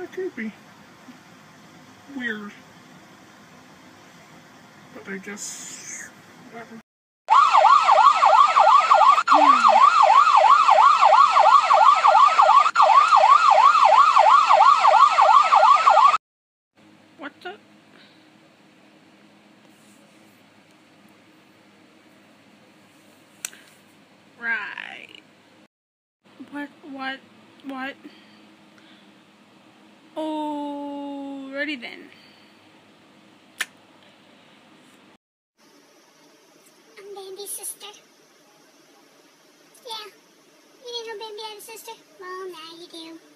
It could be weird, but I guess whatever. What the? Right. What? Oh, ready then. I'm Bambi's sister. Yeah. You didn't know Bambi had a sister? Well, now you do.